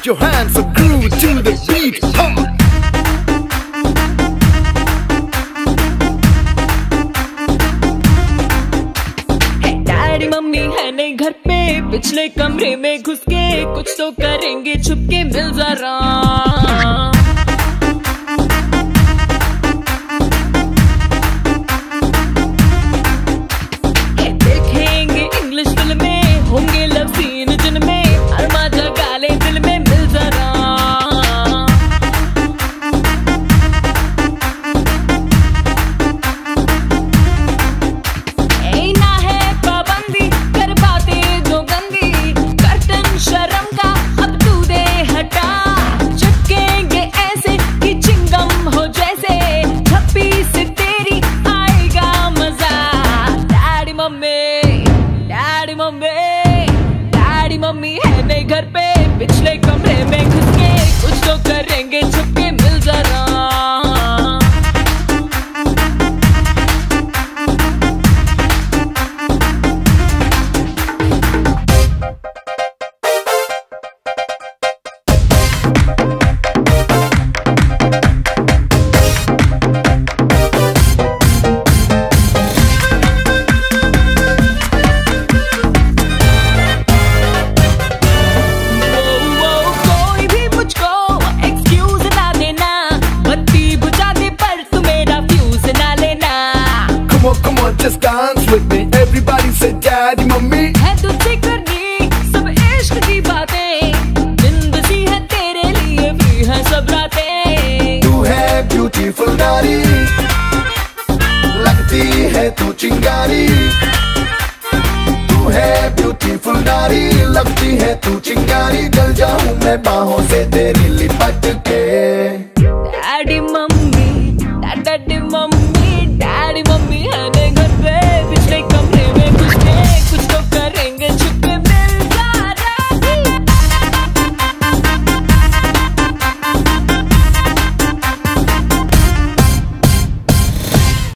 your hands so groove to the beat. Daddy mummy है नहीं घर पे, पिछले कमरे में घुस के कुछ तो करेंगे छुपके, मिल जरा। देखेंगे इंग्लिश फिल्में, होंगे लव सीन जिनमें अरमा जगा ले दिल में, मिल जरा। ना है पाबंदी कर बातें जो गंदी, कर्टन शर्म का अब तू दे हटा। चिपकेंगे ऐसे कि चिंगम हो जैसे, छप्पी से तेरी आएगा मजा। Daddy mummy daddy mummy daddy mummy है नहीं घर पे, पिछले कमरे में घुस के कुछ तो करेंगे छुपके, मिल जरा। Come on, just dance with me. Everybody say daddy mummy. है तुझसे करनी सब इश्क की बातें, जिंदगी है तेरे लिए भी है सब रातें। तू है ब्यूटीफुल नारी, लगती है तू चिंगारी। तू है ब्यूटीफुल नारी, लगती है तू चिंगारी। जल जाऊं मैं बाहों से तेरी लिपट